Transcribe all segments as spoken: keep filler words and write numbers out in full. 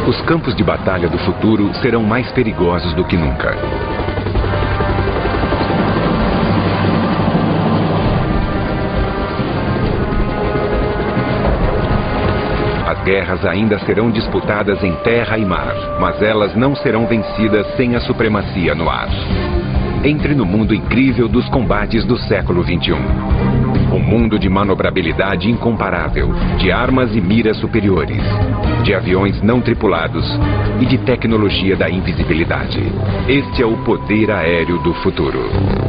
Os campos de batalha do futuro serão mais perigosos do que nunca. As guerras ainda serão disputadas em terra e mar, mas elas não serão vencidas sem a supremacia no ar. Entre no mundo incrível dos combates do século vinte e um. Um mundo de manobrabilidade incomparável, de armas e miras superiores, de aviões não tripulados e de tecnologia da invisibilidade. Este é o poder aéreo do futuro.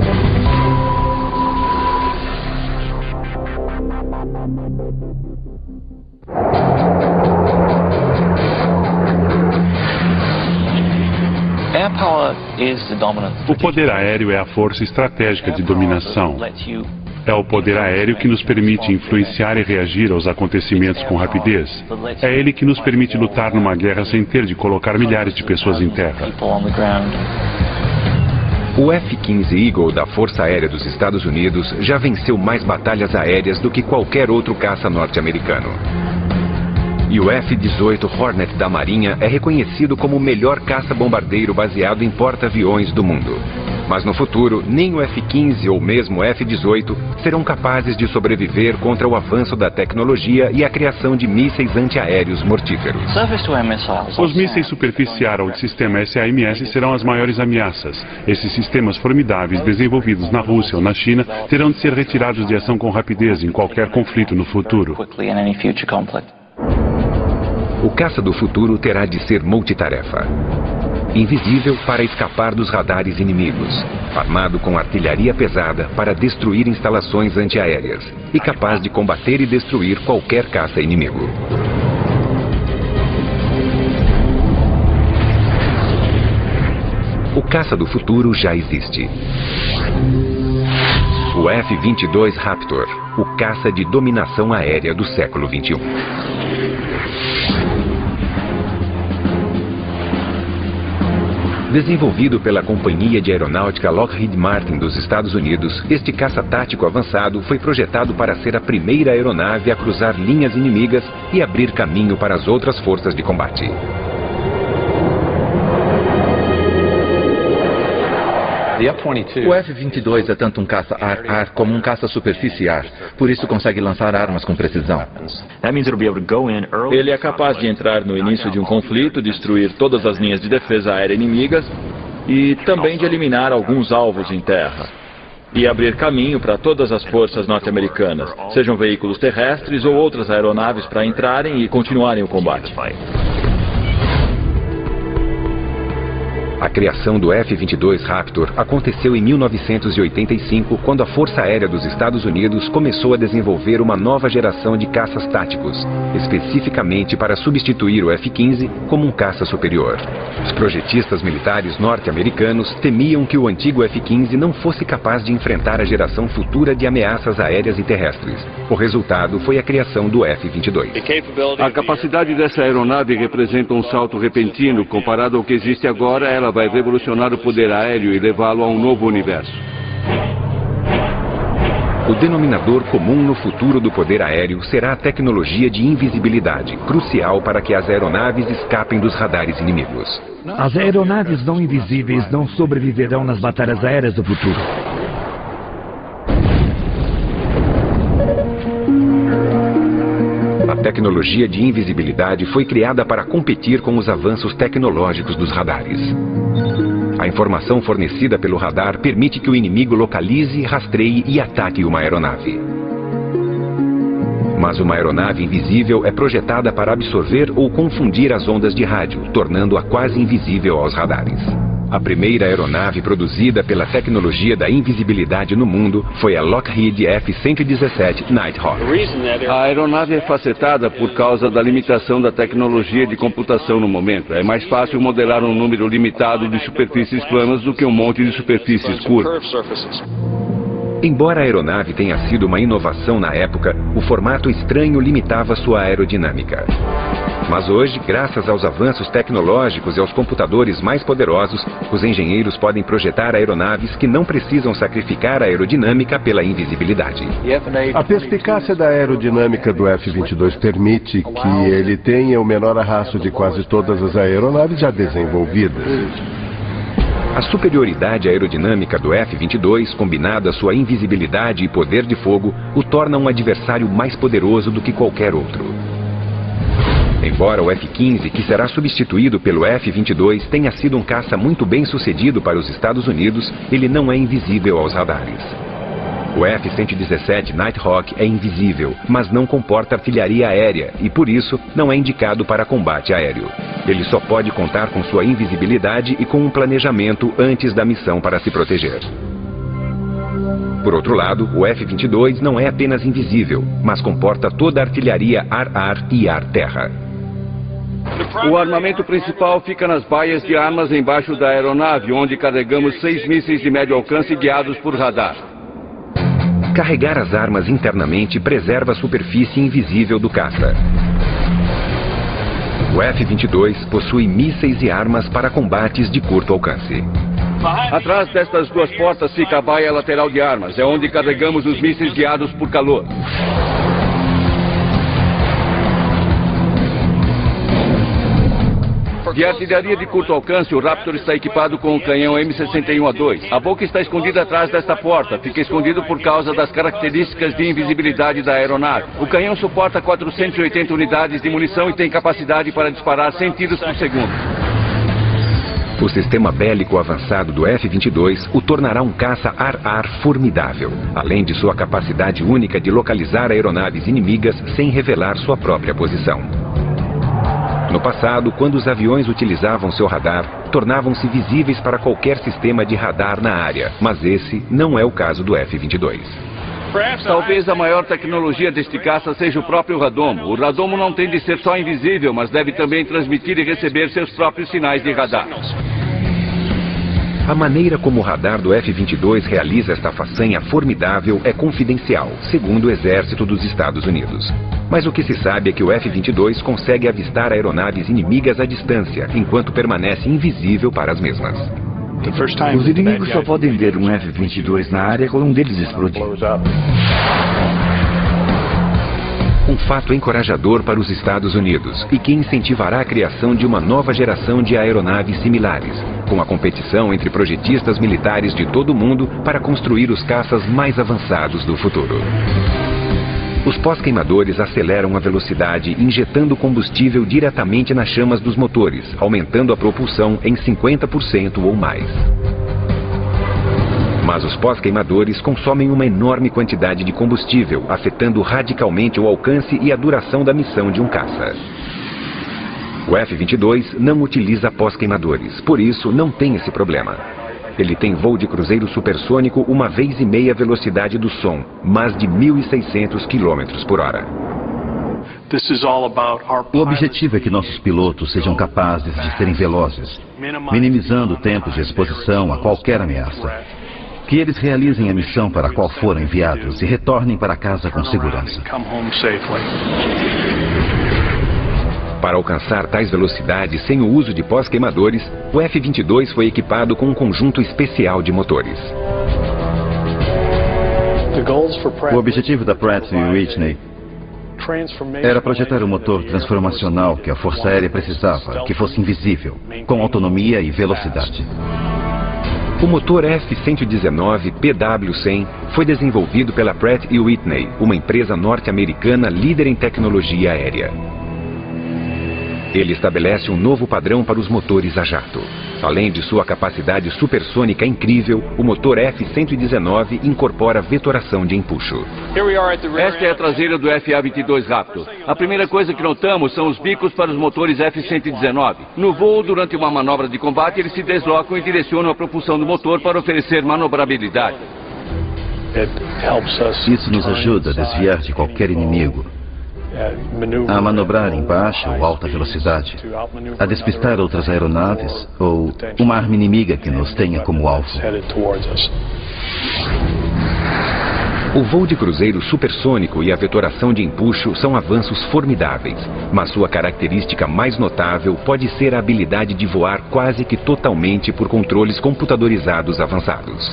O poder aéreo é a força estratégica de dominação. É o poder aéreo que nos permite influenciar e reagir aos acontecimentos com rapidez. É ele que nos permite lutar numa guerra sem ter de colocar milhares de pessoas em terra. O F quinze Eagle da Força Aérea dos Estados Unidos já venceu mais batalhas aéreas do que qualquer outro caça norte-americano. E o F dezoito Hornet da Marinha é reconhecido como o melhor caça-bombardeiro baseado em porta-aviões do mundo. Mas no futuro, nem o F quinze ou mesmo o F dezoito serão capazes de sobreviver contra o avanço da tecnologia e a criação de mísseis antiaéreos mortíferos. Os mísseis superficiais ou de sistema S A M S serão as maiores ameaças. Esses sistemas formidáveis desenvolvidos na Rússia ou na China terão de ser retirados de ação com rapidez em qualquer conflito no futuro. O caça do futuro terá de ser multitarefa. Invisível para escapar dos radares inimigos, armado com artilharia pesada para destruir instalações antiaéreas e capaz de combater e destruir qualquer caça inimigo. O caça do futuro já existe. O F vinte e dois Raptor, o caça de dominação aérea do século vinte e um. Desenvolvido pela companhia de aeronáutica Lockheed Martin dos Estados Unidos, este caça tático avançado foi projetado para ser a primeira aeronave a cruzar linhas inimigas e abrir caminho para as outras forças de combate. O F vinte e dois é tanto um caça ar-ar como um caça superfície-ar, por isso consegue lançar armas com precisão. Ele é capaz de entrar no início de um conflito, destruir todas as linhas de defesa aérea inimigas e também de eliminar alguns alvos em terra. E abrir caminho para todas as forças norte-americanas, sejam veículos terrestres ou outras aeronaves para entrarem e continuarem o combate. A criação do F vinte e dois Raptor aconteceu em mil novecentos e oitenta e cinco, quando a Força Aérea dos Estados Unidos começou a desenvolver uma nova geração de caças táticos, especificamente para substituir o F quinze como um caça superior. Os projetistas militares norte-americanos temiam que o antigo F quinze não fosse capaz de enfrentar a geração futura de ameaças aéreas e terrestres. O resultado foi a criação do F vinte e dois. A capacidade dessa aeronave representa um salto repentino. Comparado ao que existe agora, ela vai revolucionar o poder aéreo e levá-lo a um novo universo. O denominador comum no futuro do poder aéreo será a tecnologia de invisibilidade, crucial para que as aeronaves escapem dos radares inimigos. As aeronaves não invisíveis não sobreviverão nas batalhas aéreas do futuro. A tecnologia de invisibilidade foi criada para competir com os avanços tecnológicos dos radares. A informação fornecida pelo radar permite que o inimigo localize, rastreie e ataque uma aeronave. Mas uma aeronave invisível é projetada para absorver ou confundir as ondas de rádio, tornando-a quase invisível aos radares. A primeira aeronave produzida pela tecnologia da invisibilidade no mundo foi a Lockheed F cento e dezessete Nighthawk. A aeronave é facetada por causa da limitação da tecnologia de computação no momento. É mais fácil modelar um número limitado de superfícies planas do que um monte de superfícies curvas. Embora a aeronave tenha sido uma inovação na época, o formato estranho limitava sua aerodinâmica. Mas hoje, graças aos avanços tecnológicos e aos computadores mais poderosos, os engenheiros podem projetar aeronaves que não precisam sacrificar a aerodinâmica pela invisibilidade. A perspicácia da aerodinâmica do F vinte e dois permite que ele tenha o menor arrasto de quase todas as aeronaves já desenvolvidas. A superioridade aerodinâmica do F vinte e dois, combinada à sua invisibilidade e poder de fogo, o torna um adversário mais poderoso do que qualquer outro. Embora o F quinze, que será substituído pelo F vinte e dois, tenha sido um caça muito bem sucedido para os Estados Unidos, ele não é invisível aos radares. O F cento e dezessete Nighthawk é invisível, mas não comporta artilharia aérea e, por isso, não é indicado para combate aéreo. Ele só pode contar com sua invisibilidade e com um planejamento antes da missão para se proteger. Por outro lado, o F vinte e dois não é apenas invisível, mas comporta toda a artilharia ar-ar e ar-terra. O armamento principal fica nas baias de armas embaixo da aeronave, onde carregamos seis mísseis de médio alcance guiados por radar. Carregar as armas internamente preserva a superfície invisível do caça. O F vinte e dois possui mísseis e armas para combates de curto alcance. Atrás destas duas portas fica a baia lateral de armas, é onde carregamos os mísseis guiados por calor. De artilharia de curto alcance, o Raptor está equipado com um canhão M sessenta e um A dois. A boca está escondida atrás desta porta. Fica escondido por causa das características de invisibilidade da aeronave. O canhão suporta quatrocentas e oitenta unidades de munição e tem capacidade para disparar cem tiros por segundo. O sistema bélico avançado do F vinte e dois o tornará um caça ar-ar formidável, além de sua capacidade única de localizar aeronaves inimigas sem revelar sua própria posição. No passado, quando os aviões utilizavam seu radar, tornavam-se visíveis para qualquer sistema de radar na área, mas esse não é o caso do F vinte e dois. Talvez a maior tecnologia deste caça seja o próprio radomo. O radomo não tem de ser só invisível, mas deve também transmitir e receber seus próprios sinais de radar. A maneira como o radar do F vinte e dois realiza esta façanha formidável é confidencial, segundo o Exército dos Estados Unidos. Mas o que se sabe é que o F vinte e dois consegue avistar aeronaves inimigas à distância, enquanto permanece invisível para as mesmas. Os inimigos só podem ver um F vinte e dois na área quando um deles explodir. Um fato encorajador para os Estados Unidos e que incentivará a criação de uma nova geração de aeronaves similares, com a competição entre projetistas militares de todo o mundo para construir os caças mais avançados do futuro. Os pós-queimadores aceleram a velocidade injetando combustível diretamente nas chamas dos motores, aumentando a propulsão em cinquenta por cento ou mais. Mas os pós-queimadores consomem uma enorme quantidade de combustível, afetando radicalmente o alcance e a duração da missão de um caça. O F vinte e dois não utiliza pós-queimadores, por isso não tem esse problema. Ele tem voo de cruzeiro supersônico uma vez e meia a velocidade do som, mais de mil e seiscentos quilômetros por hora. O objetivo é que nossos pilotos sejam capazes de serem velozes, minimizando o tempo de exposição a qualquer ameaça. Que eles realizem a missão para a qual foram enviados e retornem para casa com segurança. Para alcançar tais velocidades sem o uso de pós-queimadores, o F vinte e dois foi equipado com um conjunto especial de motores. O objetivo da Pratt e Whitney era projetar um motor transformacional que a Força Aérea precisava, que fosse invisível, com autonomia e velocidade. O motor F cento e dezenove P W cem foi desenvolvido pela Pratt e Whitney, uma empresa norte-americana líder em tecnologia aérea. Ele estabelece um novo padrão para os motores a jato. Além de sua capacidade supersônica incrível, o motor F cento e dezenove incorpora vetoração de empuxo. Esta é a traseira do F A vinte e dois Raptor. A primeira coisa que notamos são os bicos para os motores F cento e dezenove. No voo, durante uma manobra de combate, eles se deslocam e direcionam a propulsão do motor para oferecer manobrabilidade. Isso nos ajuda a desviar de qualquer inimigo, a manobrar em baixa ou alta velocidade, a despistar outras aeronaves ou uma arma inimiga que nos tenha como alvo. O voo de cruzeiro supersônico e a vetoração de empuxo são avanços formidáveis, mas sua característica mais notável pode ser a habilidade de voar quase que totalmente por controles computadorizados avançados.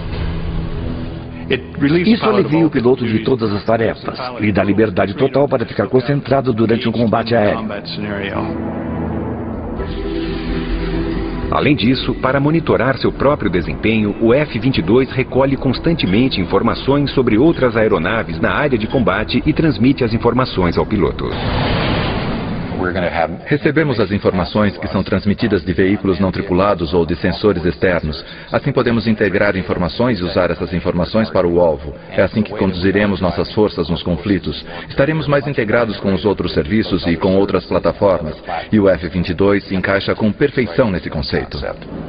Isso alivia o piloto de todas as tarefas e dá liberdade total para ficar concentrado durante um combate aéreo. Além disso, para monitorar seu próprio desempenho, o F vinte e dois recolhe constantemente informações sobre outras aeronaves na área de combate e transmite as informações ao piloto. Recebemos as informações que são transmitidas de veículos não tripulados ou de sensores externos. Assim podemos integrar informações e usar essas informações para o alvo. É assim que conduziremos nossas forças nos conflitos. Estaremos mais integrados com os outros serviços e com outras plataformas. E o F vinte e dois se encaixa com perfeição nesse conceito.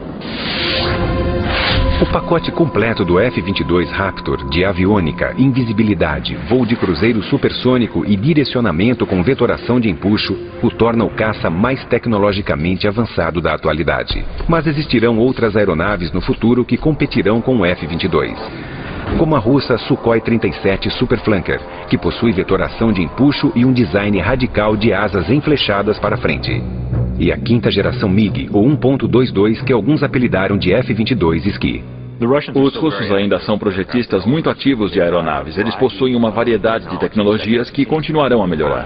O pacote completo do F vinte e dois Raptor, de aviônica, invisibilidade, voo de cruzeiro supersônico e direcionamento com vetoração de empuxo, o torna o caça mais tecnologicamente avançado da atualidade. Mas existirão outras aeronaves no futuro que competirão com o F vinte e dois. Como a russa Sukhoi trinta e sete Superflanker, que possui vetoração de empuxo e um design radical de asas enflechadas para frente. E a quinta geração MiG, ou um ponto vinte e dois, que alguns apelidaram de F vinte e dois Ski. Os russos ainda são projetistas muito ativos de aeronaves. Eles possuem uma variedade de tecnologias que continuarão a melhorar.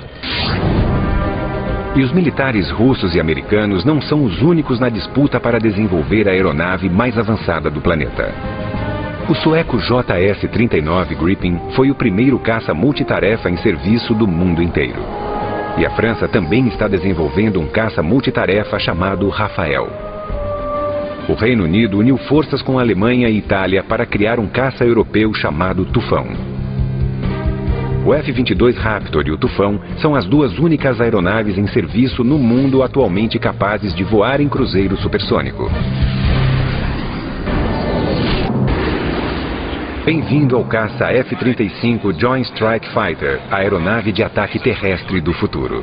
E os militares russos e americanos não são os únicos na disputa para desenvolver a aeronave mais avançada do planeta. O sueco J S trinta e nove Gripen foi o primeiro caça multitarefa em serviço do mundo inteiro. E a França também está desenvolvendo um caça multitarefa chamado Rafael. O Reino Unido uniu forças com a Alemanha e Itália para criar um caça europeu chamado Tufão. O F vinte e dois Raptor e o Tufão são as duas únicas aeronaves em serviço no mundo atualmente capazes de voar em cruzeiro supersônico. Bem-vindo ao caça F trinta e cinco Joint Strike Fighter, a aeronave de ataque terrestre do futuro.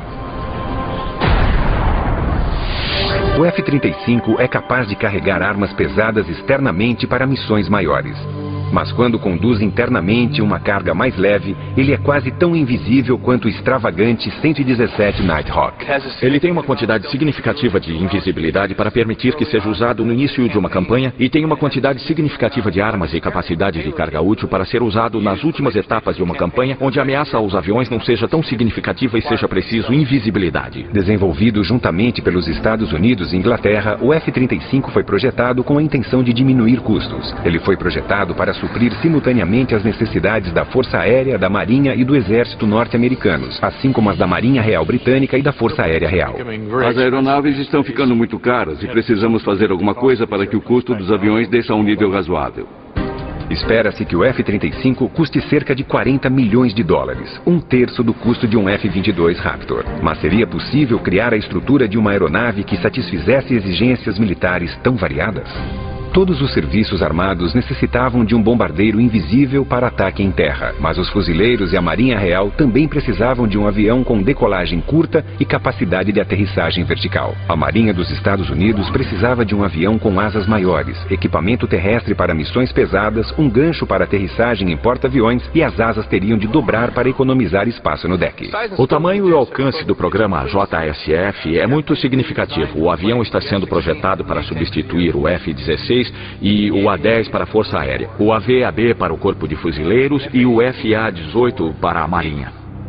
O F trinta e cinco é capaz de carregar armas pesadas externamente para missões maiores. Mas quando conduz internamente uma carga mais leve, ele é quase tão invisível quanto o extravagante cento e dezessete Nighthawk. Ele tem uma quantidade significativa de invisibilidade para permitir que seja usado no início de uma campanha e tem uma quantidade significativa de armas e capacidade de carga útil para ser usado nas últimas etapas de uma campanha onde a ameaça aos aviões não seja tão significativa e seja preciso invisibilidade. Desenvolvido juntamente pelos Estados Unidos e Inglaterra, o F trinta e cinco foi projetado com a intenção de diminuir custos. Ele foi projetado para suprir simultaneamente as necessidades da Força Aérea, da Marinha e do Exército norte-americanos, assim como as da Marinha Real Britânica e da Força Aérea Real. As aeronaves estão ficando muito caras e precisamos fazer alguma coisa para que o custo dos aviões desça a um nível razoável. Espera-se que o F trinta e cinco custe cerca de quarenta milhões de dólares, um terço do custo de um F vinte e dois Raptor. Mas seria possível criar a estrutura de uma aeronave que satisfizesse exigências militares tão variadas? Todos os serviços armados necessitavam de um bombardeiro invisível para ataque em terra, mas os fuzileiros e a Marinha Real também precisavam de um avião com decolagem curta e capacidade de aterrissagem vertical. A Marinha dos Estados Unidos precisava de um avião com asas maiores, equipamento terrestre para missões pesadas, um gancho para aterrissagem em porta-aviões e as asas teriam de dobrar para economizar espaço no deck. O tamanho e o alcance do programa J S F é muito significativo. O avião está sendo projetado para substituir o F dezesseis e o A dez para a Força Aérea, o A V A B para o Corpo de Fuzileiros e o F A dezoito para a Marinha.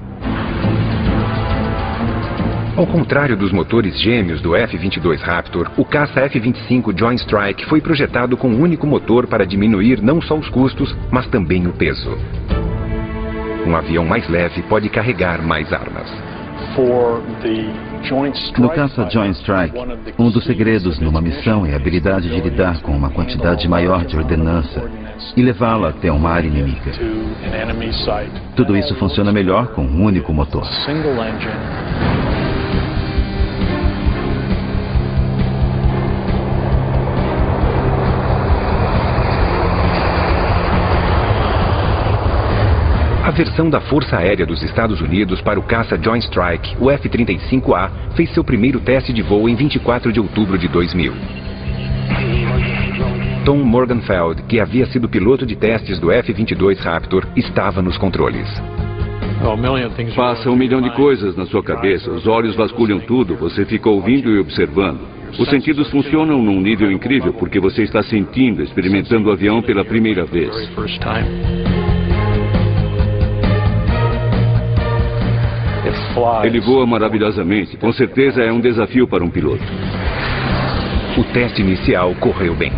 Ao contrário dos motores gêmeos do F vinte e dois Raptor, o caça F vinte e cinco Joint Strike foi projetado com um único motor para diminuir não só os custos, mas também o peso. Um avião mais leve pode carregar mais armas. No caça Joint Strike, um dos segredos numa missão é a habilidade de lidar com uma quantidade maior de ordenança e levá-la até uma área inimiga. Tudo isso funciona melhor com um único motor. A versão da Força Aérea dos Estados Unidos para o caça Joint Strike, o F trinta e cinco A, fez seu primeiro teste de voo em vinte e quatro de outubro de dois mil. Tom Morgenfeld, que havia sido piloto de testes do F vinte e dois Raptor, estava nos controles. Passa um milhão de coisas na sua cabeça, os olhos vasculham tudo, você fica ouvindo e observando. Os sentidos funcionam num nível incrível porque você está sentindo, experimentando o avião pela primeira vez. Ele voa maravilhosamente, com certeza é um desafio para um piloto. O teste inicial correu bem.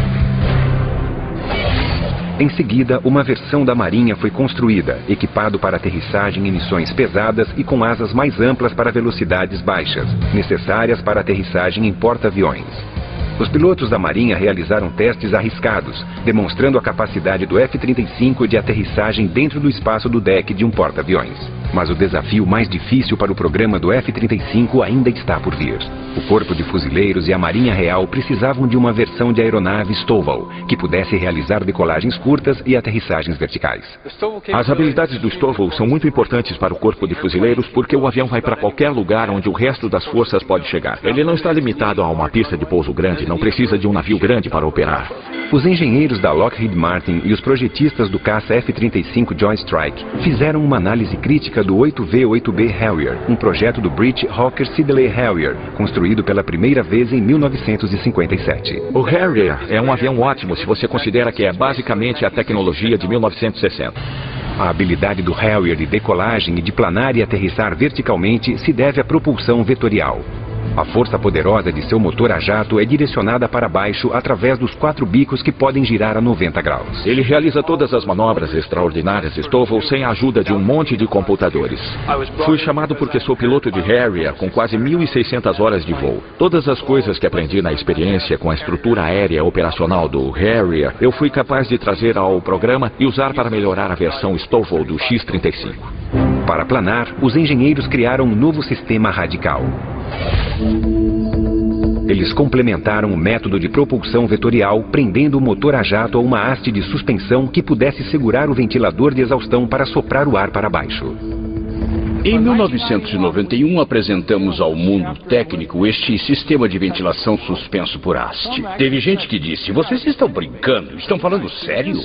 Em seguida, uma versão da Marinha foi construída, equipado para aterrissagem em missões pesadas e com asas mais amplas para velocidades baixas, necessárias para aterrissagem em porta-aviões. Os pilotos da Marinha realizaram testes arriscados, demonstrando a capacidade do F trinta e cinco de aterrissagem dentro do espaço do deck de um porta-aviões. Mas o desafio mais difícil para o programa do F trinta e cinco ainda está por vir. O Corpo de Fuzileiros e a Marinha Real precisavam de uma versão de aeronave Stovall, que pudesse realizar decolagens curtas e aterrissagens verticais. As habilidades do Stovall são muito importantes para o Corpo de Fuzileiros porque o avião vai para qualquer lugar onde o resto das forças pode chegar. Ele não está limitado a uma pista de pouso grande, não precisa de um navio grande para operar. Os engenheiros da Lockheed Martin e os projetistas do caça F trinta e cinco Joint Strike fizeram uma análise crítica do oito V oito B Harrier, um projeto do British Hawker Siddeley Harrier, construído pela primeira vez em mil novecentos e cinquenta e sete. O Harrier é um avião ótimo se você considera que é basicamente a tecnologia de mil novecentos e sessenta. A habilidade do Harrier de decolagem e de planar e aterrissar verticalmente se deve à propulsão vetorial. A força poderosa de seu motor a jato é direcionada para baixo através dos quatro bicos que podem girar a noventa graus. Ele realiza todas as manobras extraordinárias Stovall sem a ajuda de um monte de computadores. Fui chamado porque sou piloto de Harrier com quase mil e seiscentas horas de voo. Todas as coisas que aprendi na experiência com a estrutura aérea operacional do Harrier, eu fui capaz de trazer ao programa e usar para melhorar a versão Stovall do X trinta e cinco. Para planar, os engenheiros criaram um novo sistema radical. Eles complementaram o método de propulsão vetorial, prendendo o motor a jato a uma haste de suspensão que pudesse segurar o ventilador de exaustão para soprar o ar para baixo. Em mil novecentos e noventa e um, apresentamos ao mundo técnico este sistema de ventilação suspenso por haste. Teve gente que disse, vocês estão brincando, estão falando sério?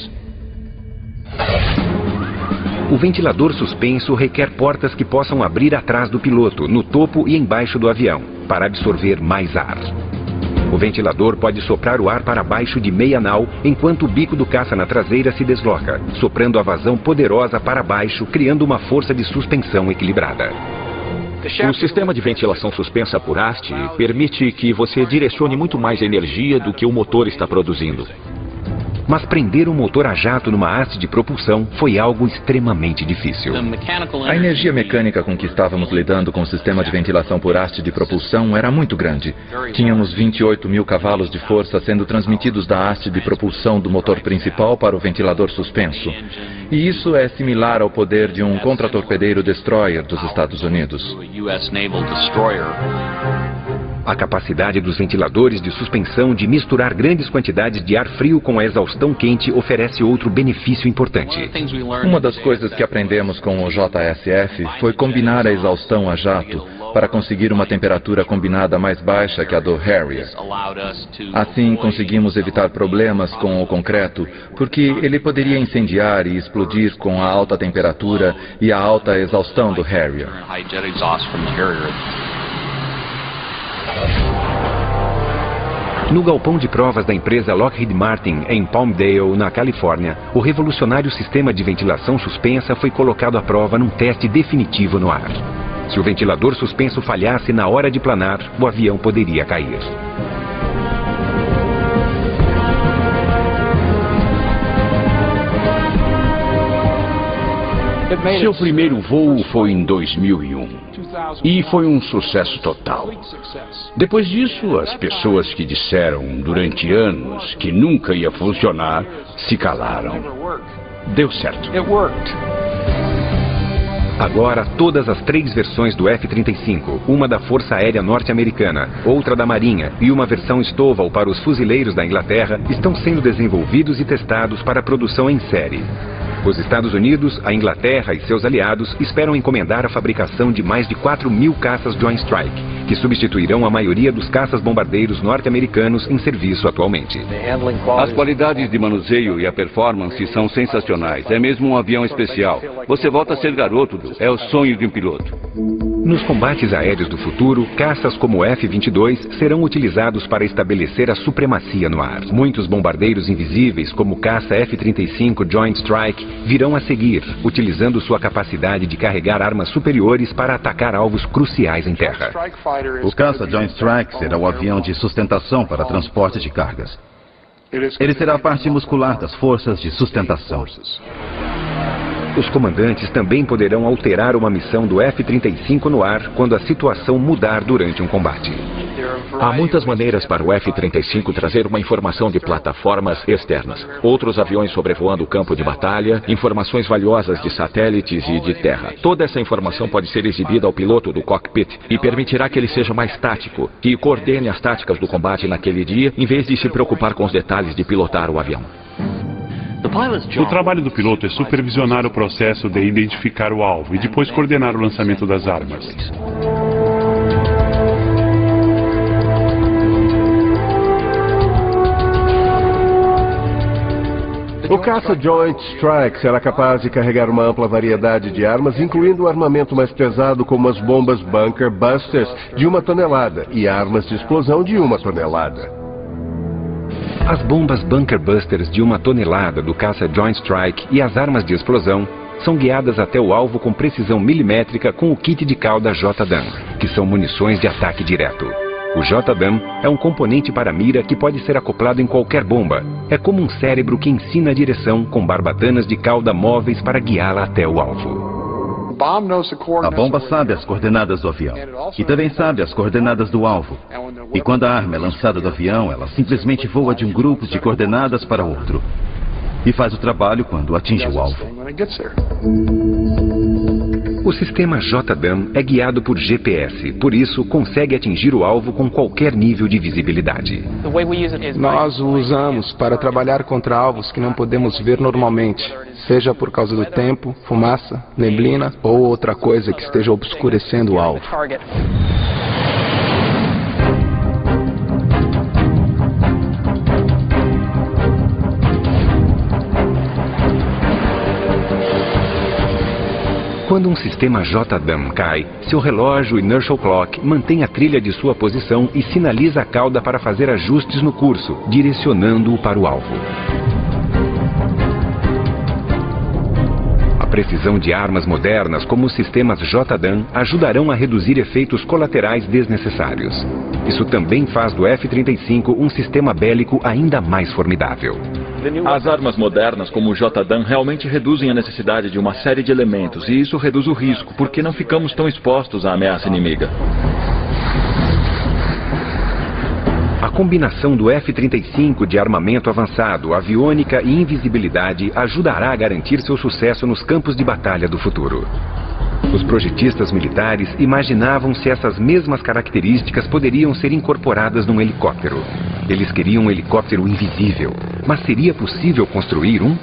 O ventilador suspenso requer portas que possam abrir atrás do piloto, no topo e embaixo do avião, para absorver mais ar. O ventilador pode soprar o ar para baixo de meia nau, enquanto o bico do caça na traseira se desloca, soprando a vazão poderosa para baixo, criando uma força de suspensão equilibrada. O sistema de ventilação suspensa por haste permite que você direcione muito mais energia do que o motor está produzindo. Mas prender um motor a jato numa haste de propulsão foi algo extremamente difícil. A energia mecânica com que estávamos lidando com o sistema de ventilação por haste de propulsão era muito grande. Tínhamos vinte e oito mil cavalos de força sendo transmitidos da haste de propulsão do motor principal para o ventilador suspenso. E isso é similar ao poder de um contratorpedeiro destroyer dos Estados Unidos. A capacidade dos ventiladores de suspensão de misturar grandes quantidades de ar frio com a exaustão quente oferece outro benefício importante. Uma das coisas que aprendemos com o J S F foi combinar a exaustão a jato para conseguir uma temperatura combinada mais baixa que a do Harrier. Assim, conseguimos evitar problemas com o concreto, porque ele poderia incendiar e explodir com a alta temperatura e a alta exaustão do Harrier. No galpão de provas da empresa Lockheed Martin, em Palmdale, na Califórnia, o revolucionário sistema de ventilação suspensa foi colocado à prova num teste definitivo no ar. Se o ventilador suspenso falhasse na hora de planar, o avião poderia cair. Seu primeiro voo foi em dois mil e um e foi um sucesso total. Depois disso, as pessoas que disseram durante anos que nunca ia funcionar se calaram. Deu certo. Agora, todas as três versões do F trinta e cinco, uma da Força Aérea Norte-Americana, outra da Marinha e uma versão Stovall para os fuzileiros da Inglaterra, estão sendo desenvolvidos e testados para produção em série. Os Estados Unidos, a Inglaterra e seus aliados esperam encomendar a fabricação de mais de quatro mil caças Joint Strike, que substituirão a maioria dos caças-bombardeiros norte-americanos em serviço atualmente. As qualidades de manuseio e a performance são sensacionais. É mesmo um avião especial. Você volta a ser garoto, Du. É o sonho de um piloto. Nos combates aéreos do futuro, caças como o F vinte e dois serão utilizados para estabelecer a supremacia no ar. Muitos bombardeiros invisíveis, como o caça F trinta e cinco Joint Strike, virão a seguir, utilizando sua capacidade de carregar armas superiores para atacar alvos cruciais em terra. O caça Joint Strike será o avião de sustentação para transporte de cargas. Ele será a parte muscular das forças de sustentação. Os comandantes também poderão alterar uma missão do F trinta e cinco no ar quando a situação mudar durante um combate. Há muitas maneiras para o F trinta e cinco trazer uma informação de plataformas externas. Outros aviões sobrevoando o campo de batalha, informações valiosas de satélites e de terra. Toda essa informação pode ser exibida ao piloto do cockpit e permitirá que ele seja mais tático, que coordene as táticas do combate naquele dia, em vez de se preocupar com os detalhes de pilotar o avião. O trabalho do piloto é supervisionar o processo de identificar o alvo e depois coordenar o lançamento das armas. O caça Joint Strike será capaz de carregar uma ampla variedade de armas, incluindo o armamento mais pesado como as bombas Bunker Busters de uma tonelada e armas de explosão de uma tonelada. As bombas Bunker Busters de uma tonelada do caça Joint Strike e as armas de explosão são guiadas até o alvo com precisão milimétrica com o kit de cauda J D A M, que são munições de ataque direto. O J D A M é um componente para mira que pode ser acoplado em qualquer bomba. É como um cérebro que ensina a direção com barbatanas de cauda móveis para guiá-la até o alvo. A bomba sabe as coordenadas do avião e também sabe as coordenadas do alvo. E quando a arma é lançada do avião, ela simplesmente voa de um grupo de coordenadas para outro. E faz o trabalho quando atinge o alvo. O sistema J D A M é guiado por G P S, por isso consegue atingir o alvo com qualquer nível de visibilidade. Nós o usamos para trabalhar contra alvos que não podemos ver normalmente, seja por causa do tempo, fumaça, neblina ou outra coisa que esteja obscurecendo o alvo. Quando um sistema J D A M cai, seu relógio Inertial Clock mantém a trilha de sua posição e sinaliza a cauda para fazer ajustes no curso, direcionando-o para o alvo. A precisão de armas modernas como os sistemas J D A M ajudarão a reduzir efeitos colaterais desnecessários. Isso também faz do F trinta e cinco um sistema bélico ainda mais formidável. As armas modernas, como o J D A M, realmente reduzem a necessidade de uma série de elementos, e isso reduz o risco, porque não ficamos tão expostos à ameaça inimiga. A combinação do F trinta e cinco de armamento avançado, aviônica e invisibilidade ajudará a garantir seu sucesso nos campos de batalha do futuro. Os projetistas militares imaginavam se essas mesmas características poderiam ser incorporadas num helicóptero. Eles queriam um helicóptero invisível, mas seria possível construir um?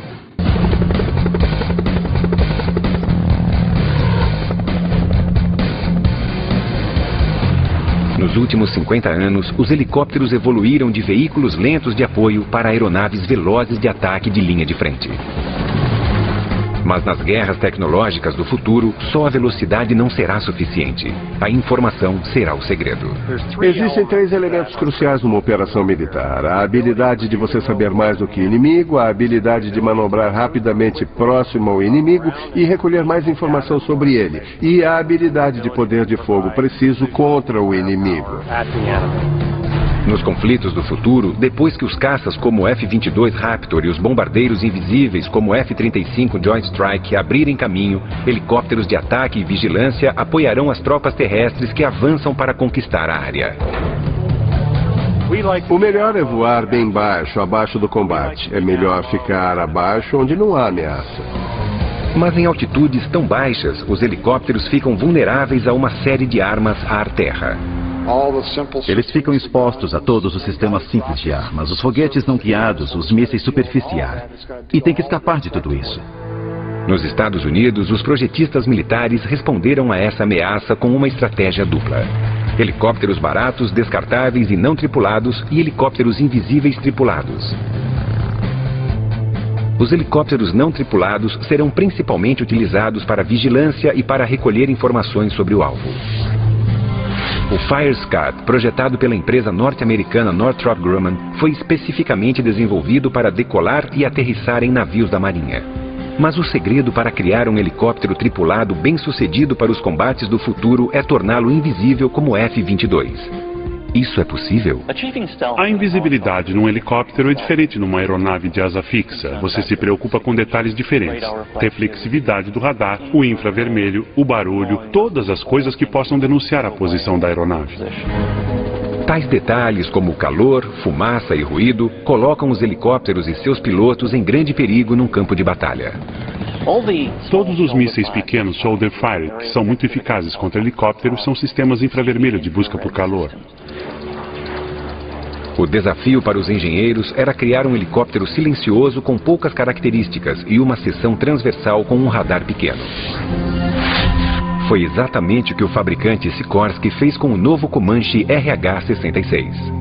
Nos últimos cinquenta anos, os helicópteros evoluíram de veículos lentos de apoio para aeronaves velozes de ataque de linha de frente. Mas nas guerras tecnológicas do futuro, só a velocidade não será suficiente. A informação será o segredo. Existem três elementos cruciais numa operação militar. A habilidade de você saber mais do que o inimigo, a habilidade de manobrar rapidamente próximo ao inimigo e recolher mais informação sobre ele, e a habilidade de poder de fogo preciso contra o inimigo. Nos conflitos do futuro, depois que os caças como o F vinte e dois Raptor e os bombardeiros invisíveis como o F trinta e cinco Joint Strike abrirem caminho, helicópteros de ataque e vigilância apoiarão as tropas terrestres que avançam para conquistar a área. O melhor é voar bem baixo, abaixo do combate. É melhor ficar abaixo onde não há ameaça. Mas em altitudes tão baixas, os helicópteros ficam vulneráveis a uma série de armas ar-terra. Eles ficam expostos a todos os sistemas simples de armas, os foguetes não guiados, os mísseis superficiais. E tem que escapar de tudo isso. Nos Estados Unidos, os projetistas militares responderam a essa ameaça com uma estratégia dupla. Helicópteros baratos, descartáveis e não tripulados e helicópteros invisíveis tripulados. Os helicópteros não tripulados serão principalmente utilizados para vigilância e para recolher informações sobre o alvo. O Fire Scat, projetado pela empresa norte-americana Northrop Grumman, foi especificamente desenvolvido para decolar e aterrissar em navios da Marinha. Mas o segredo para criar um helicóptero tripulado bem-sucedido para os combates do futuro é torná-lo invisível como o F vinte e dois. Isso é possível? A invisibilidade num helicóptero é diferente numa aeronave de asa fixa. Você se preocupa com detalhes diferentes. Reflexividade do radar, o infravermelho, o barulho, todas as coisas que possam denunciar a posição da aeronave. Tais detalhes como calor, fumaça e ruído colocam os helicópteros e seus pilotos em grande perigo num campo de batalha. Todos os mísseis pequenos shoulder fire, que são muito eficazes contra helicópteros, são sistemas infravermelho de busca por calor. O desafio para os engenheiros era criar um helicóptero silencioso com poucas características e uma seção transversal com um radar pequeno. Foi exatamente o que o fabricante Sikorsky fez com o novo Comanche R H sessenta e seis.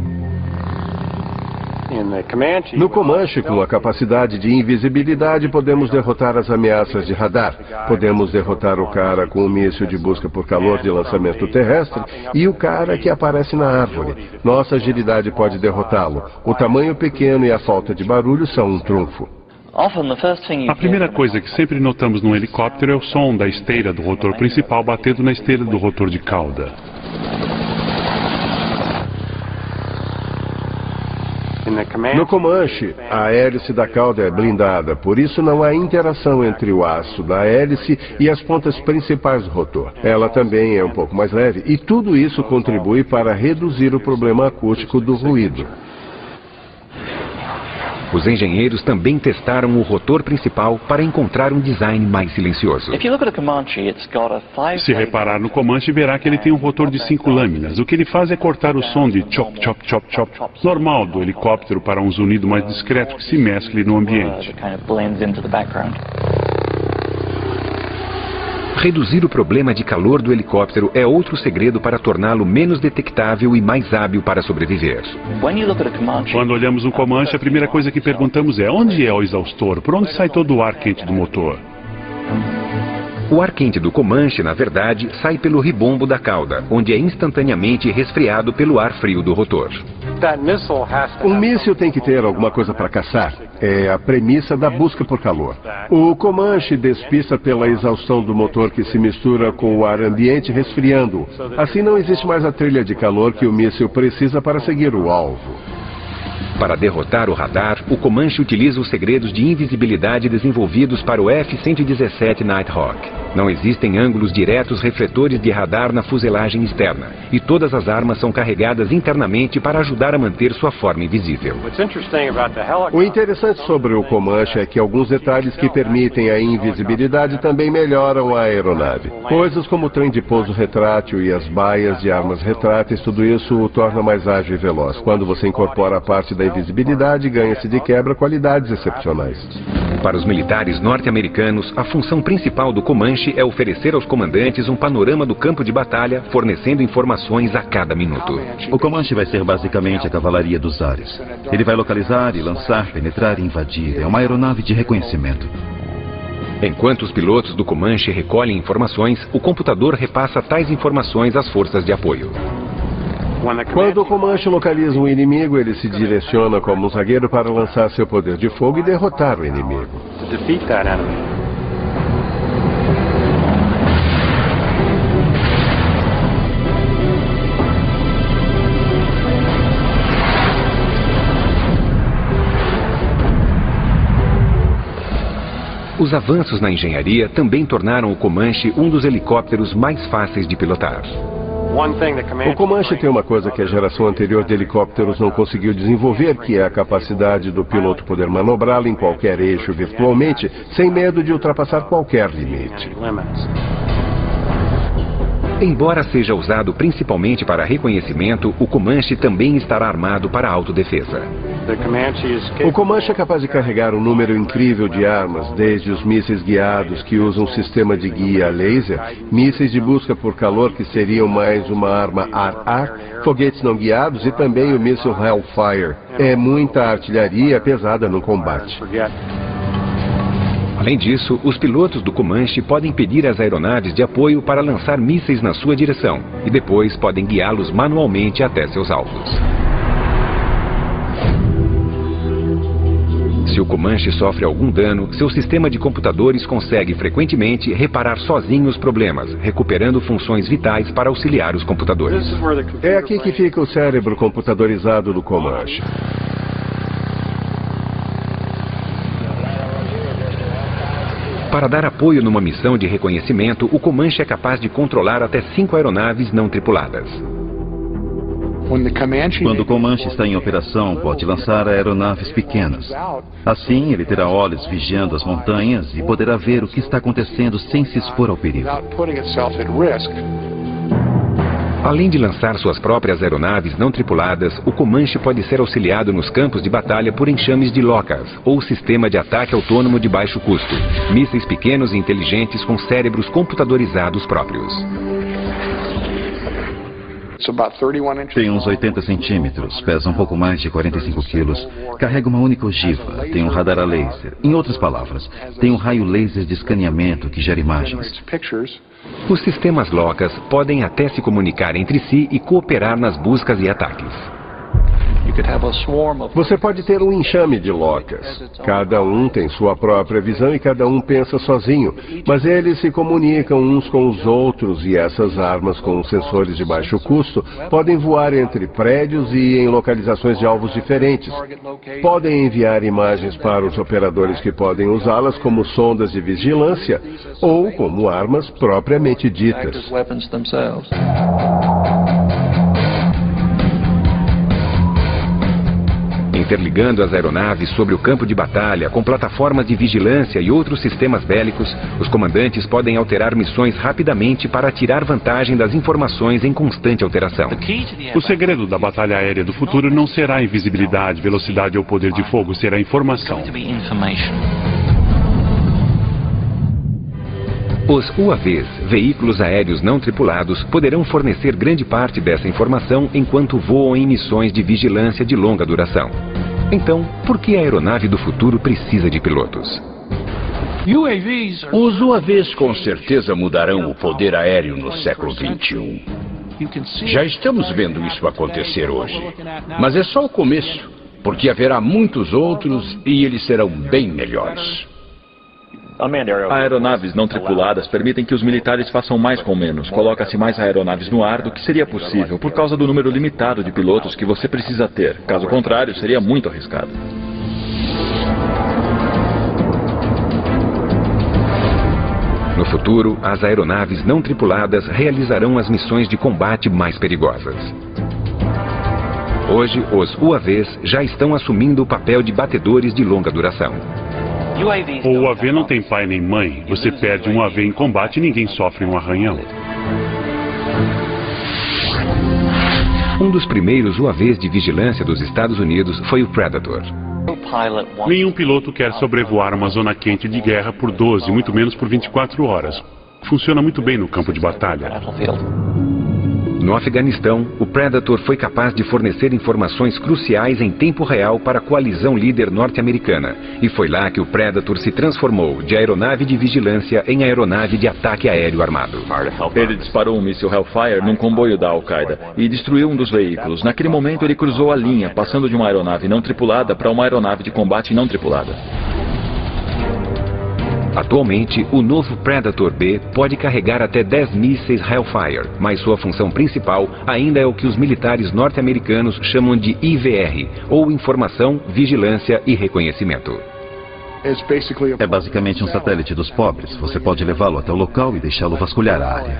No Comanche, com a capacidade de invisibilidade, podemos derrotar as ameaças de radar. Podemos derrotar o cara com o míssil de busca por calor de lançamento terrestre e o cara que aparece na árvore. Nossa agilidade pode derrotá-lo. O tamanho pequeno e a falta de barulho são um trunfo. A primeira coisa que sempre notamos num helicóptero é o som da esteira do rotor principal batendo na esteira do rotor de cauda. No Comanche, a hélice da cauda é blindada, por isso não há interação entre o aço da hélice e as pontas principais do rotor. Ela também é um pouco mais leve e tudo isso contribui para reduzir o problema acústico do ruído. Os engenheiros também testaram o rotor principal para encontrar um design mais silencioso. Se reparar no Comanche, verá que ele tem um rotor de cinco lâminas. O que ele faz é cortar o som de chop, chop, chop, chop normal do helicóptero para um zunido mais discreto que se mescle no ambiente. Reduzir o problema de calor do helicóptero é outro segredo para torná-lo menos detectável e mais hábil para sobreviver. Quando olhamos um Comanche, a primeira coisa que perguntamos é: onde é o exaustor? Por onde sai todo o ar quente do motor? O ar quente do Comanche, na verdade, sai pelo ribombo da cauda, onde é instantaneamente resfriado pelo ar frio do rotor. Um míssil tem que ter alguma coisa para caçar. É a premissa da busca por calor. O Comanche despista pela exaustão do motor que se mistura com o ar ambiente resfriando-o. Assim não existe mais a trilha de calor que o míssil precisa para seguir o alvo. Para derrotar o radar, o Comanche utiliza os segredos de invisibilidade desenvolvidos para o F cento e dezessete Nighthawk. Não existem ângulos diretos refletores de radar na fuselagem externa, e todas as armas são carregadas internamente para ajudar a manter sua forma invisível. O interessante sobre o Comanche é que alguns detalhes que permitem a invisibilidade também melhoram a aeronave. Coisas como o trem de pouso retrátil e as baias de armas retráteis, tudo isso o torna mais ágil e veloz. Quando você incorpora a parte da invisibilidade, ganha-se de quebra qualidades excepcionais. Para os militares norte-americanos, a função principal do Comanche é oferecer aos comandantes um panorama do campo de batalha, fornecendo informações a cada minuto. O Comanche vai ser basicamente a cavalaria dos ares. Ele vai localizar e lançar, penetrar e invadir. É uma aeronave de reconhecimento. Enquanto os pilotos do Comanche recolhem informações, o computador repassa tais informações às forças de apoio. Quando o Comanche localiza um inimigo, ele se direciona como um zagueiro para lançar seu poder de fogo e derrotar o inimigo. Os avanços na engenharia também tornaram o Comanche um dos helicópteros mais fáceis de pilotar. O Comanche tem uma coisa que a geração anterior de helicópteros não conseguiu desenvolver, que é a capacidade do piloto poder manobrá-lo em qualquer eixo virtualmente, sem medo de ultrapassar qualquer limite. Embora seja usado principalmente para reconhecimento, o Comanche também estará armado para autodefesa. O Comanche é capaz de carregar um número incrível de armas, desde os mísseis guiados que usam um sistema de guia laser, mísseis de busca por calor que seriam mais uma arma ar-ar, foguetes não guiados e também o míssil Hellfire. É muita artilharia pesada no combate. Além disso, os pilotos do Comanche podem pedir às aeronaves de apoio para lançar mísseis na sua direção e depois podem guiá-los manualmente até seus alvos. Se o Comanche sofre algum dano, seu sistema de computadores consegue frequentemente reparar sozinho os problemas, recuperando funções vitais para auxiliar os computadores. É aqui que fica o cérebro computadorizado do Comanche. Para dar apoio numa missão de reconhecimento, o Comanche é capaz de controlar até cinco aeronaves não tripuladas. Quando o Comanche está em operação, pode lançar aeronaves pequenas. Assim, ele terá olhos vigiando as montanhas e poderá ver o que está acontecendo sem se expor ao perigo. Além de lançar suas próprias aeronaves não tripuladas, o Comanche pode ser auxiliado nos campos de batalha por enxames de LOCUS, ou sistema de ataque autônomo de baixo custo, mísseis pequenos e inteligentes com cérebros computadorizados próprios. Tem uns oitenta centímetros, pesa um pouco mais de quarenta e cinco quilos, carrega uma única ogiva, tem um radar a laser. Em outras palavras, tem um raio laser de escaneamento que gera imagens. Os sistemas LOCUS podem até se comunicar entre si e cooperar nas buscas e ataques. Você pode ter um enxame de LOCUS. Cada um tem sua própria visão e cada um pensa sozinho, mas eles se comunicam uns com os outros e essas armas com sensores de baixo custo podem voar entre prédios e em localizações de alvos diferentes. Podem enviar imagens para os operadores que podem usá-las como sondas de vigilância ou como armas propriamente ditas. Interligando as aeronaves sobre o campo de batalha com plataformas de vigilância e outros sistemas bélicos, os comandantes podem alterar missões rapidamente para tirar vantagem das informações em constante alteração. O segredo da batalha aérea do futuro não será a invisibilidade, velocidade ou poder de fogo, será a informação. Os U A Vs, veículos aéreos não tripulados, poderão fornecer grande parte dessa informação enquanto voam em missões de vigilância de longa duração. Então, por que a aeronave do futuro precisa de pilotos? Os U A Vs com certeza mudarão o poder aéreo no século vinte e um. Já estamos vendo isso acontecer hoje. Mas é só o começo, porque haverá muitos outros e eles serão bem melhores. Aeronaves não tripuladas permitem que os militares façam mais com menos. Coloca-se mais aeronaves no ar do que seria possível, por causa do número limitado de pilotos que você precisa ter. Caso contrário, seria muito arriscado. No futuro, as aeronaves não tripuladas realizarão as missões de combate mais perigosas. Hoje, os U A Vs já estão assumindo o papel de batedores de longa duração. O U A V não tem pai nem mãe. Você perde um U A V em combate e ninguém sofre um arranhão. Um dos primeiros U A Vs de vigilância dos Estados Unidos foi o Predator. Nenhum piloto quer sobrevoar uma zona quente de guerra por doze, muito menos por vinte e quatro horas. Funciona muito bem no campo de batalha. No Afeganistão, o Predator foi capaz de fornecer informações cruciais em tempo real para a coalizão líder norte-americana. E foi lá que o Predator se transformou de aeronave de vigilância em aeronave de ataque aéreo armado. Ele disparou um míssil Hellfire num comboio da Al-Qaeda e destruiu um dos veículos. Naquele momento ele cruzou a linha, passando de uma aeronave não tripulada para uma aeronave de combate não tripulada. Atualmente, o novo Predator B pode carregar até dez mísseis Hellfire, mas sua função principal ainda é o que os militares norte-americanos chamam de I V R, ou Informação, Vigilância e Reconhecimento. É basicamente um satélite dos pobres. Você pode levá-lo até o local e deixá-lo vasculhar a área.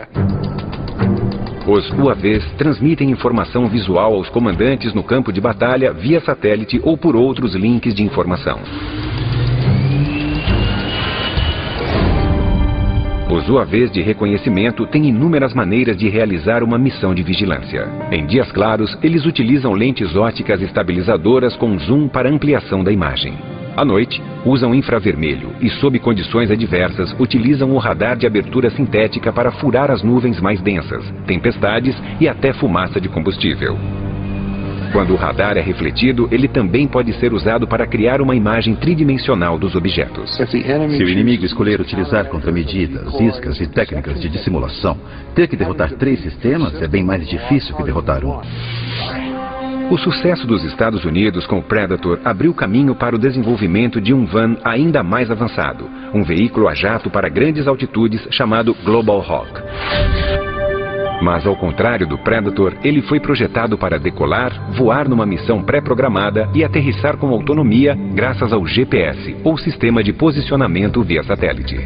Os U A Vs transmitem informação visual aos comandantes no campo de batalha via satélite ou por outros links de informação. Os Os U A Vs de reconhecimento têm inúmeras maneiras de realizar uma missão de vigilância. Em dias claros, eles utilizam lentes ópticas estabilizadoras com zoom para ampliação da imagem. À noite, usam infravermelho e, sob condições adversas, utilizam o radar de abertura sintética para furar as nuvens mais densas, tempestades e até fumaça de combustível. Quando o radar é refletido, ele também pode ser usado para criar uma imagem tridimensional dos objetos. Se o inimigo escolher utilizar contramedidas, iscas e técnicas de dissimulação, ter que derrotar três sistemas é bem mais difícil que derrotar um. O sucesso dos Estados Unidos com o Predator abriu caminho para o desenvolvimento de um van ainda mais avançado, um veículo a jato para grandes altitudes chamado Global Hawk. Mas ao contrário do Predator, ele foi projetado para decolar, voar numa missão pré-programada e aterrissar com autonomia graças ao G P S, ou Sistema de Posicionamento via Satélite.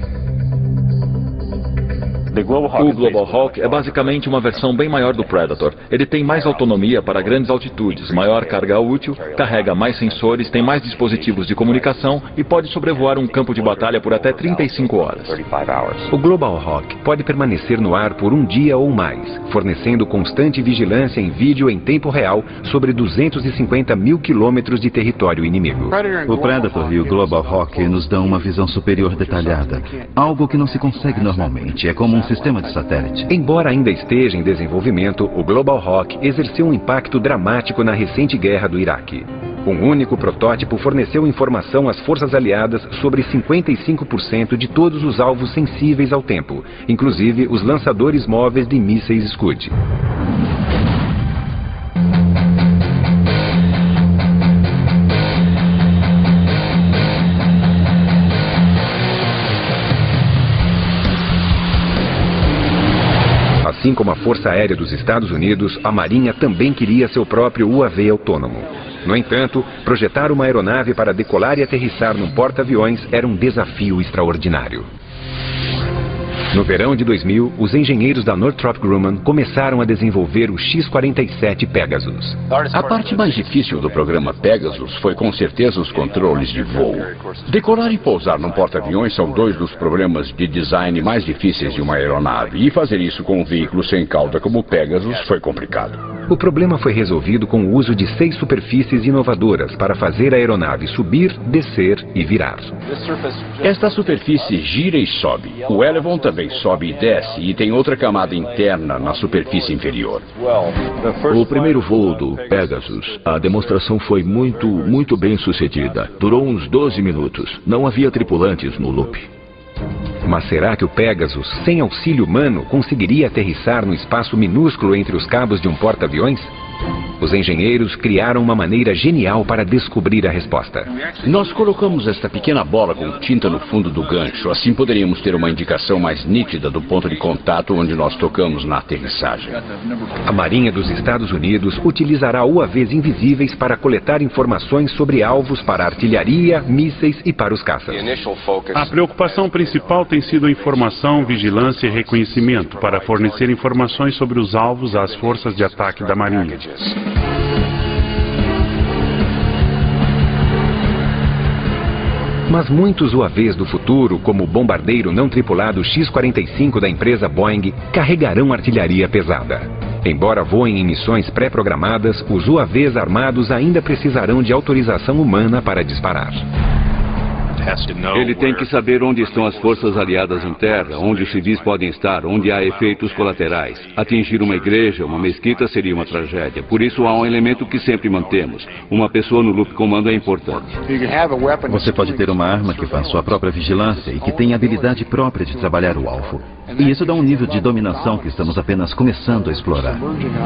O Global Hawk é basicamente uma versão bem maior do Predator. Ele tem mais autonomia para grandes altitudes, maior carga útil, carrega mais sensores, tem mais dispositivos de comunicação e pode sobrevoar um campo de batalha por até trinta e cinco horas. O Global Hawk pode permanecer no ar por um dia ou mais, fornecendo constante vigilância em vídeo em tempo real sobre duzentos e cinquenta mil quilômetros de território inimigo. O Predator e o Global Hawk nos dão uma visão superior detalhada, algo que não se consegue normalmente. É como um sistema de satélite. Embora ainda esteja em desenvolvimento, o Global Hawk exerceu um impacto dramático na recente guerra do Iraque. Um único protótipo forneceu informação às forças aliadas sobre cinquenta e cinco por cento de todos os alvos sensíveis ao tempo, inclusive os lançadores móveis de mísseis Scud. Assim como a Força Aérea dos Estados Unidos, a Marinha também queria seu próprio U A V autônomo. No entanto, projetar uma aeronave para decolar e aterrissar num porta-aviões era um desafio extraordinário. No verão de dois mil, os engenheiros da Northrop Grumman começaram a desenvolver o X quarenta e sete Pegasus. A parte mais difícil do programa Pegasus foi com certeza os controles de voo. Decolar e pousar num porta-aviões são dois dos problemas de design mais difíceis de uma aeronave, e fazer isso com um veículo sem cauda como o Pegasus foi complicado. O problema foi resolvido com o uso de seis superfícies inovadoras para fazer a aeronave subir, descer e virar. Esta superfície gira e sobe. O elevon também sobe e desce, e tem outra camada interna na superfície inferior. O primeiro voo do Pegasus, a demonstração foi muito, muito bem sucedida. Durou uns doze minutos. Não havia tripulantes no loop. Mas será que o Pegasus, sem auxílio humano, conseguiria aterrissar no espaço minúsculo entre os cabos de um porta-aviões? Os engenheiros criaram uma maneira genial para descobrir a resposta. Nós colocamos esta pequena bola com tinta no fundo do gancho. Assim poderíamos ter uma indicação mais nítida do ponto de contato onde nós tocamos na aterrissagem. A Marinha dos Estados Unidos utilizará U A Vs invisíveis para coletar informações sobre alvos para artilharia, mísseis e para os caças. A preocupação principal tem sido a informação, vigilância e reconhecimento para fornecer informações sobre os alvos às forças de ataque da Marinha. Mas muitos U A Vs do futuro, como o bombardeiro não tripulado X quarenta e cinco da empresa Boeing, carregarão artilharia pesada. Embora voem em missões pré-programadas, os U A Vs armados ainda precisarão de autorização humana para disparar. Ele tem que saber onde estão as forças aliadas em terra, onde os civis podem estar, onde há efeitos colaterais. Atingir uma igreja, uma mesquita seria uma tragédia. Por isso há um elemento que sempre mantemos. Uma pessoa no loop comando é importante. Você pode ter uma arma que faz sua própria vigilância e que tem habilidade própria de trabalhar o alvo. E isso dá um nível de dominação que estamos apenas começando a explorar.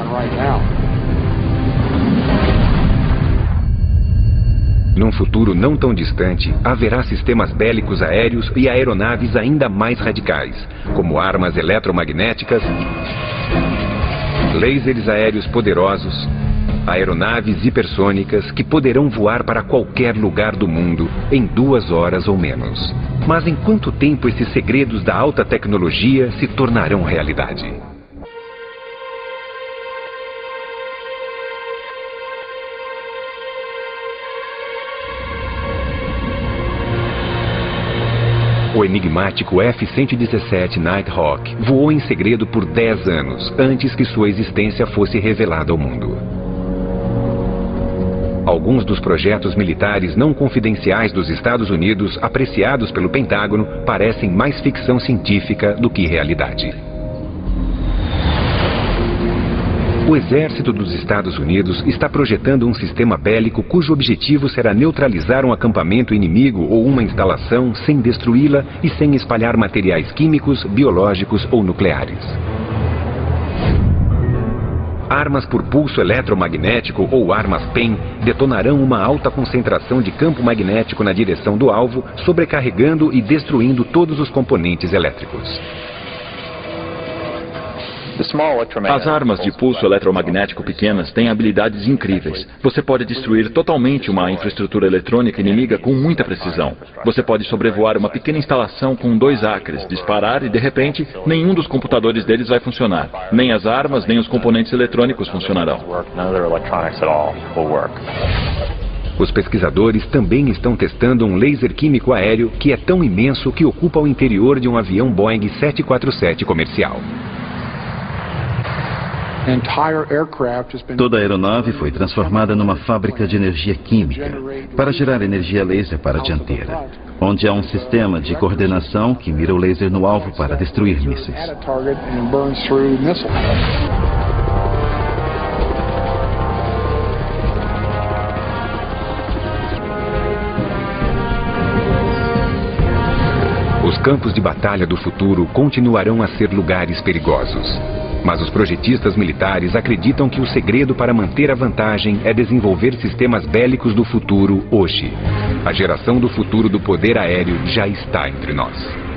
Num futuro não tão distante, haverá sistemas bélicos aéreos e aeronaves ainda mais radicais, como armas eletromagnéticas, lasers aéreos poderosos, aeronaves hipersônicas que poderão voar para qualquer lugar do mundo em duas horas ou menos. Mas em quanto tempo esses segredos da alta tecnologia se tornarão realidade? O enigmático F cento e dezessete Nighthawk voou em segredo por dez anos, antes que sua existência fosse revelada ao mundo. Alguns dos projetos militares não confidenciais dos Estados Unidos, apreciados pelo Pentágono, parecem mais ficção científica do que realidade. O exército dos Estados Unidos está projetando um sistema bélico cujo objetivo será neutralizar um acampamento inimigo ou uma instalação sem destruí-la e sem espalhar materiais químicos, biológicos ou nucleares. Armas por pulso eletromagnético ou armas P E M detonarão uma alta concentração de campo magnético na direção do alvo, sobrecarregando e destruindo todos os componentes elétricos. As armas de pulso eletromagnético pequenas têm habilidades incríveis. Você pode destruir totalmente uma infraestrutura eletrônica inimiga com muita precisão. Você pode sobrevoar uma pequena instalação com dois acres, disparar e, de repente, nenhum dos computadores deles vai funcionar. Nem as armas, nem os componentes eletrônicos funcionarão. Os pesquisadores também estão testando um laser químico aéreo que é tão imenso que ocupa o interior de um avião Boeing sete quatro sete comercial. Toda a aeronave foi transformada numa fábrica de energia química para gerar energia laser para a dianteira, onde há um sistema de coordenação que mira o laser no alvo para destruir mísseis. Os campos de batalha do futuro continuarão a ser lugares perigosos. Mas os projetistas militares acreditam que o segredo para manter a vantagem é desenvolver sistemas bélicos do futuro hoje. A geração do futuro do poder aéreo já está entre nós.